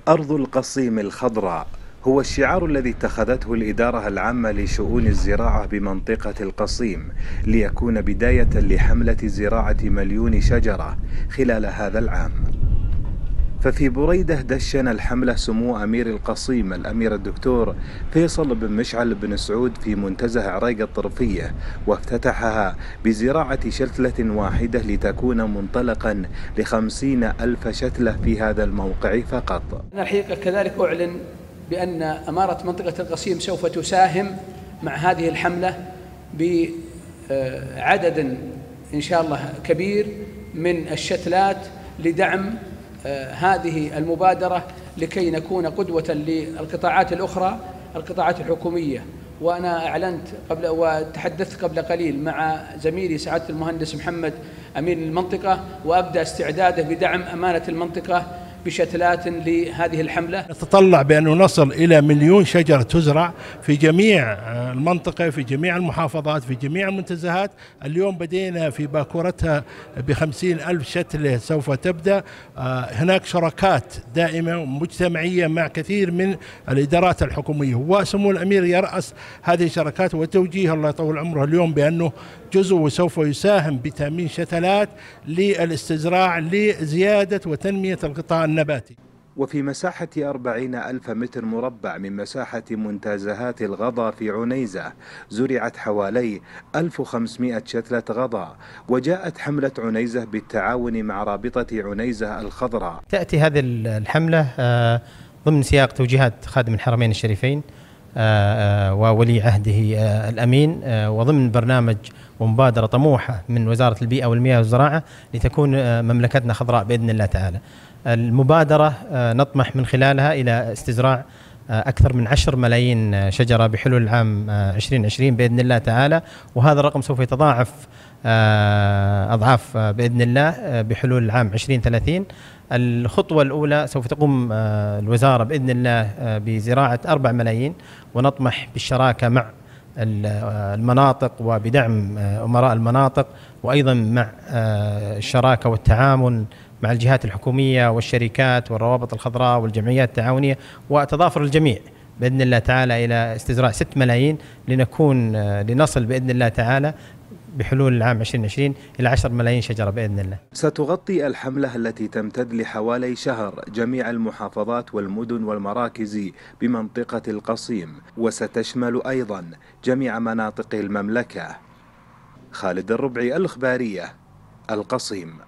أرض القصيم الخضراء هو الشعار الذي اتخذته الإدارة العامة لشؤون الزراعة بمنطقة القصيم ليكون بداية لحملة زراعة 1,000,000 شجرة خلال هذا العام. ففي بريدة دشن الحملة سمو أمير القصيم الأمير الدكتور فيصل بن مشعل بن سعود في منتزه عريق الطرفية، وافتتحها بزراعة شتلة واحدة لتكون منطلقا ل50,000 شتلة في هذا الموقع فقط. أنا الحقيقة كذلك أعلن بأن أمارة منطقة القصيم سوف تساهم مع هذه الحملة بعدد إن شاء الله كبير من الشتلات لدعم هذه المبادرة لكي نكون قدوة للقطاعات الأخرى، القطاعات الحكومية. وأنا أعلنت وتحدثت قبل قليل مع زميلي سعادة المهندس محمد أمين المنطقة، وأبدأ استعداده بدعم أمانة المنطقة بشتلات لهذه الحملة. نتطلع بأنه نصل إلى 1,000,000 شجرة تزرع في جميع المنطقة، في جميع المحافظات، في جميع المنتزهات. اليوم بدينا في باكورتها ب50,000 شتلة سوف تبدأ. هناك شراكات دائمة ومجتمعية مع كثير من الإدارات الحكومية، وسمو الأمير يرأس هذه الشراكات وتوجيه الله يطول عمره اليوم بأنه جزء وسوف يساهم بتأمين شتلات للاستزراع لزيادة وتنمية القطاع النباتي. وفي مساحة 40,000 متر مربع من مساحة منتزهات الغضا في عنيزة زرعت حوالي 1500 شتلة غضا، وجاءت حملة عنيزة بالتعاون مع رابطة عنيزة الخضراء. تأتي هذه الحملة ضمن سياق توجيهات خادم الحرمين الشريفين وولي عهده الأمين، وضمن برنامج ومبادرة طموحة من وزارة البيئة والمياه والزراعة لتكون مملكتنا خضراء بإذن الله تعالى. المبادرة نطمح من خلالها إلى استزراع أكثر من 10 ملايين شجرة بحلول العام 2020 بإذن الله تعالى، وهذا الرقم سوف يتضاعف أضعاف بإذن الله بحلول العام 2030. الخطوة الأولى سوف تقوم الوزارة بإذن الله بزراعة 4 ملايين، ونطمح بالشراكة مع المناطق وبدعم أمراء المناطق، وأيضا مع الشراكة والتعاون مع الجهات الحكومية والشركات والروابط الخضراء والجمعيات التعاونية، وتضافر الجميع بإذن الله تعالى إلى استزراع 6 ملايين لنصل بإذن الله تعالى بحلول العام 2020 إلى 10 ملايين شجرة بإذن الله. ستغطي الحملة التي تمتد لحوالي شهر جميع المحافظات والمدن والمراكز بمنطقة القصيم، وستشمل أيضا جميع مناطق المملكة. خالد الربعي، الإخبارية، القصيم.